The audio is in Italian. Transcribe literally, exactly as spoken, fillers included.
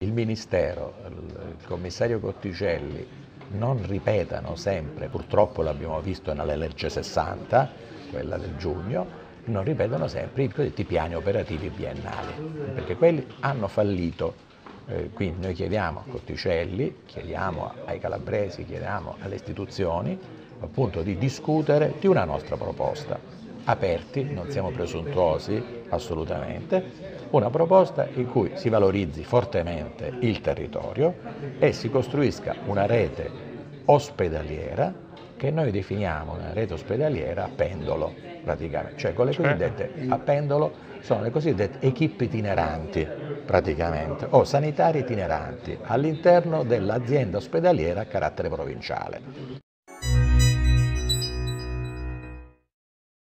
il Ministero, il commissario Cotticelli non ripetano sempre, purtroppo l'abbiamo visto nella legge sessanta, quella del giugno, non ripetono sempre i cosiddetti piani operativi biennali, perché quelli hanno fallito. Eh, quindi noi chiediamo a Cotticelli, chiediamo ai calabresi, chiediamo alle istituzioni appunto di discutere di una nostra proposta, aperti, non siamo presuntuosi assolutamente, una proposta in cui si valorizzi fortemente il territorio e si costruisca una rete ospedaliera che noi definiamo una rete ospedaliera a pendolo, praticamente, cioè con le cosiddette a pendolo sono le cosiddette equipe itineranti, praticamente, o sanitari itineranti all'interno dell'azienda ospedaliera a carattere provinciale.